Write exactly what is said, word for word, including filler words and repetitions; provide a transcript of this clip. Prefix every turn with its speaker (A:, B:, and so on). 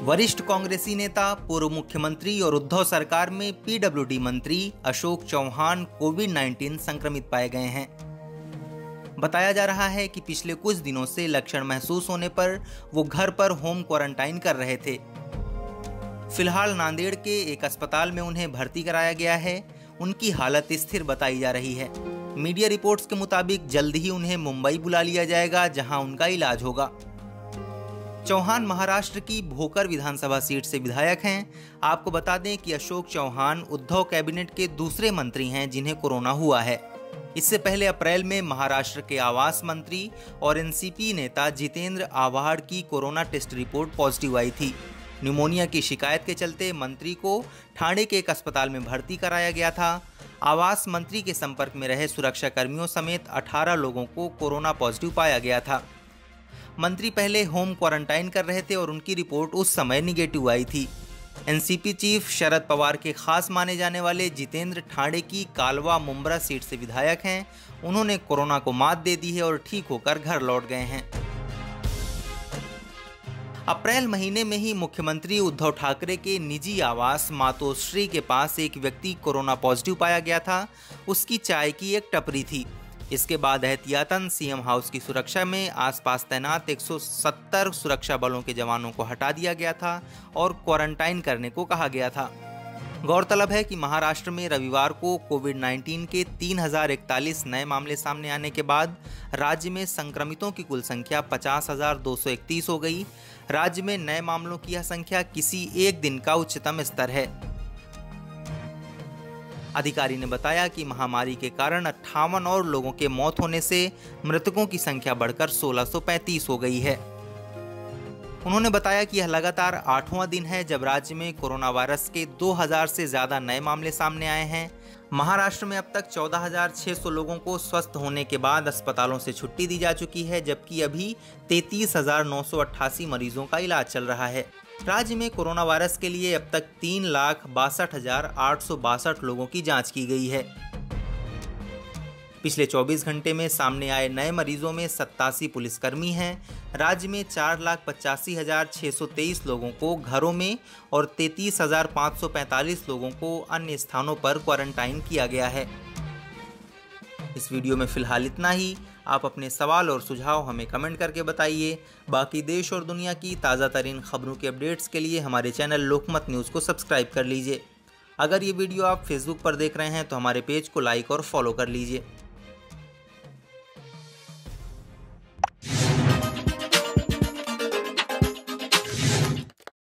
A: वरिष्ठ कांग्रेसी नेता, पूर्व मुख्यमंत्री और उद्धव सरकार में पीडब्ल्यूडी मंत्री अशोक चौहान कोविड उन्नीस संक्रमित पाए गए हैं। बताया जा रहा है कि पिछले कुछ दिनों से लक्षण महसूस होने पर वो घर पर होम क्वारंटाइन कर रहे थे। फिलहाल नांदेड़ के एक अस्पताल में उन्हें भर्ती कराया गया है। उनकी हालत स्थिर बताई जा रही है। मीडिया रिपोर्ट्स के मुताबिक जल्द ही उन्हें मुंबई बुला लिया जाएगा, जहां उनका इलाज होगा। चौहान महाराष्ट्र की भोकर विधानसभा सीट से विधायक हैं। आपको बता दें कि अशोक चौहान उद्धव कैबिनेट के दूसरे मंत्री हैं जिन्हें कोरोना हुआ है। इससे पहले अप्रैल में महाराष्ट्र के आवास मंत्री और एनसीपी नेता जितेंद्र आव्हाड की कोरोना टेस्ट रिपोर्ट पॉजिटिव आई थी। न्यूमोनिया की शिकायत के चलते मंत्री को ठाणे के एक अस्पताल में भर्ती कराया गया था। आवास मंत्री के संपर्क में रहे सुरक्षा कर्मियों समेत अठारह लोगों को कोरोना पॉजिटिव पाया गया था। मंत्री पहले होम क्वारंटाइन कर रहे थे और उनकी रिपोर्ट उस समय निगेटिव आई थी। एनसीपी चीफ शरद पवार के खास माने जाने वाले जितेंद्र ठाणे की कालवा मुंब्रा सीट से विधायक हैं। उन्होंने कोरोना को मात दे दी है और ठीक होकर घर लौट गए हैं। अप्रैल महीने में ही मुख्यमंत्री उद्धव ठाकरे के निजी आवास मातोश्री के पास एक व्यक्ति कोरोना पॉजिटिव पाया गया था। उसकी चाय की एक टपरी थी। इसके बाद एहतियातन सीएम हाउस की सुरक्षा में आसपास तैनात एक सौ सत्तर सुरक्षा बलों के जवानों को हटा दिया गया था और क्वारंटाइन करने को कहा गया था। गौरतलब है कि महाराष्ट्र में रविवार को कोविड उन्नीस के तीन हजार इकतालीस नए मामले सामने आने के बाद राज्य में संक्रमितों की कुल संख्या पचास हजार दो सौ इकतीस हो गई। राज्य में नए मामलों की यह संख्या किसी एक दिन का उच्चतम स्तर है। अधिकारी ने बताया कि महामारी के कारण अट्ठावन और लोगों के मौत होने से मृतकों की संख्या बढ़कर सोलह सौ पैंतीस हो गई है। उन्होंने बताया कि यह लगातार आठवां दिन है जब राज्य में कोरोना वायरस के दो हजार से ज्यादा नए मामले सामने आए हैं। महाराष्ट्र में अब तक चौदह हजार छह सौ लोगों को स्वस्थ होने के बाद अस्पतालों से छुट्टी दी जा चुकी है, जबकि अभी तैंतीस हजार नौ सौ अट्ठासी मरीजों का इलाज चल रहा है। राज्य में कोरोना वायरस के लिए अब तक तीन लाख बासठ हजार आठ सौ बासठ लोगों की जांच की गई है। पिछले चौबीस घंटे में सामने आए नए मरीजों में सत्तासी पुलिसकर्मी हैं। राज्य में चार लाख पचासी हजार छः सौ तेईस लोगों को घरों में और तैंतीस हजार पाँच सौ पैंतालीस लोगों को अन्य स्थानों पर क्वारंटाइन किया गया है। इस वीडियो में फिलहाल इतना ही। आप अपने सवाल और सुझाव हमें कमेंट करके बताइए। बाकी देश और दुनिया की ताज़ा तरीन खबरों के अपडेट्स के लिए हमारे चैनल लोकमत न्यूज़ को सब्सक्राइब कर लीजिए। अगर ये वीडियो आप फेसबुक पर देख रहे हैं तो हमारे पेज को लाइक और फॉलो कर लीजिए।